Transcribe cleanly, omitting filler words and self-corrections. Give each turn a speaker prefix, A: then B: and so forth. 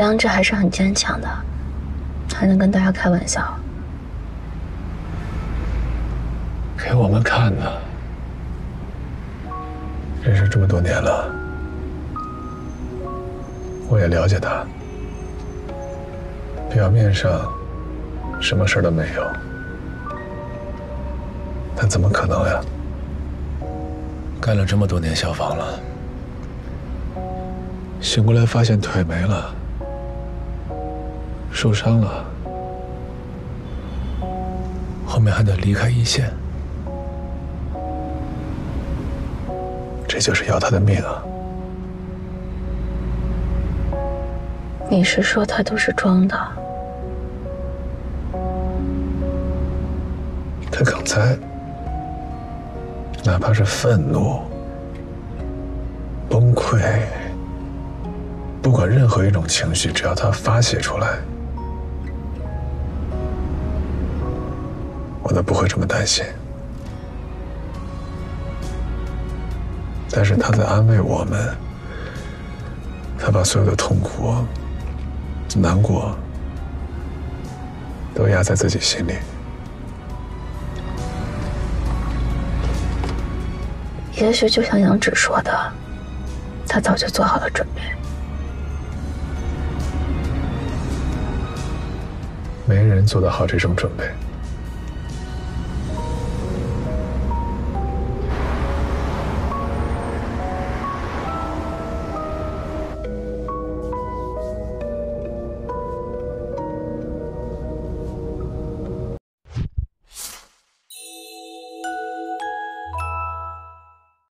A: 杨芷还是很坚强的，还能跟大家开玩笑。
B: 给我们看呢。认识这么多年了，我也了解他。表面上什么事都没有，但怎么可能呀？干了这么多年消防了，醒过来发现腿没了，受伤了，后面还得离开一线，这就是要他的命啊！
A: 你是说他都是装的？
B: 他刚才哪怕是愤怒、崩溃，不管任何一种情绪，只要他发泄出来，我都不会这么担心。但是他在安慰我们，他把所有的痛苦、难过都压在自己心里。
A: 也许就像杨芷说的，他早就做好了准备。
B: 没人做得好这种准备。